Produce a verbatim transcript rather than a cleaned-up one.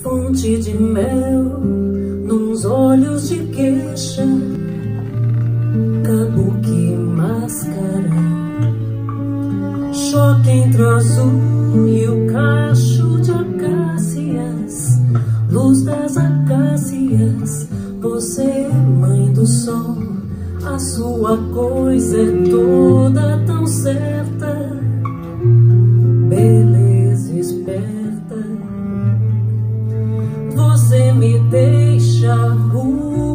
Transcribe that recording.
fonte de mel, nos olhos de queixa, kabuki máscara, choque entre o azul e o cacho de acácias, luz das acácias. Você é mãe do sol, a sua coisa é toda tão certa, beleza esperta. Você me deixa rua.